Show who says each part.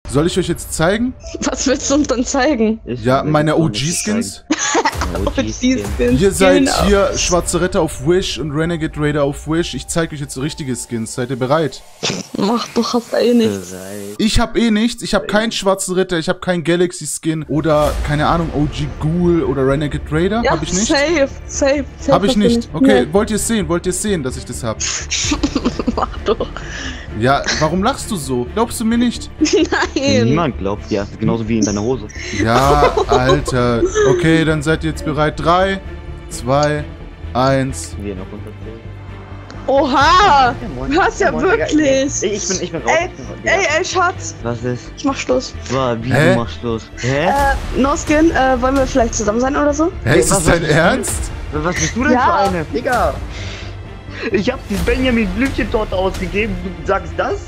Speaker 1: Soll ich euch jetzt zeigen?
Speaker 2: Was willst du uns dann zeigen?
Speaker 1: Ja, meine OG-Skins.
Speaker 2: OG-Skins.
Speaker 1: Ihr seid
Speaker 2: Genau.
Speaker 1: hier Schwarze Ritter auf Wish und Renegade Raider auf Wish. Ich zeige euch jetzt so richtige Skins. Seid ihr bereit?
Speaker 2: Mach, du hast eh nichts.
Speaker 1: Ich hab eh nichts. Ich hab keinen Schwarzen Ritter. Ich hab keinen Galaxy Skin oder, keine Ahnung, OG Ghoul oder Renegade Raider.
Speaker 2: Ja,
Speaker 1: Hab ich nicht?
Speaker 2: Safe.
Speaker 1: Hab ich
Speaker 2: hast du
Speaker 1: nicht. Okay,
Speaker 2: Nee.
Speaker 1: wollt ihr es sehen? Wollt ihr es sehen, dass ich das hab?
Speaker 2: Mach doch.
Speaker 1: Ja, warum lachst du so? Glaubst du mir nicht?
Speaker 2: Nein.
Speaker 3: Niemand glaubt dir. Genauso wie in deiner Hose.
Speaker 1: Ja, Alter. Okay, dann seid ihr jetzt bereit. 3, 2, 1.
Speaker 3: Wir noch runterzählen.
Speaker 2: Oha.
Speaker 3: moin.
Speaker 2: Du hast ja
Speaker 3: Moin,
Speaker 2: wirklich.
Speaker 3: Digga, ich bin raus.
Speaker 2: Ey,
Speaker 3: ich bin raus, Digga.
Speaker 2: ey, Schatz.
Speaker 3: Was ist?
Speaker 2: Ich mach Schluss.
Speaker 3: Wie
Speaker 1: Hä?
Speaker 3: du machst Schluss? Hä?
Speaker 2: No Skin, wollen wir vielleicht zusammen sein oder so?
Speaker 1: Hä, ist das
Speaker 3: was
Speaker 1: dein
Speaker 3: ist-
Speaker 1: Ernst?
Speaker 3: Was bist du denn
Speaker 2: Ja.
Speaker 3: für eine? Digga! Ich hab die Benjamin Blümchen-Torte ausgegeben, du sagst das?